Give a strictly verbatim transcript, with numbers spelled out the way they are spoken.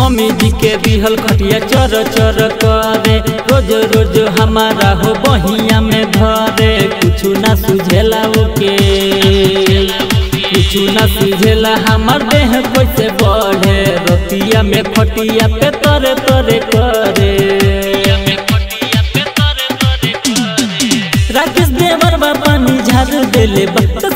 Mummy जी के दिहल खटिया चर चर करे, रोज रोज हमारा हो बहिया में धरे। कुछु ना सुझेला ओके, कुछु ना सुझेला हमार देह कैसे बढ़े। रतिया में खटिया पे तरे तरे करे। राकेश देवर बा पानी झाड़ देले बा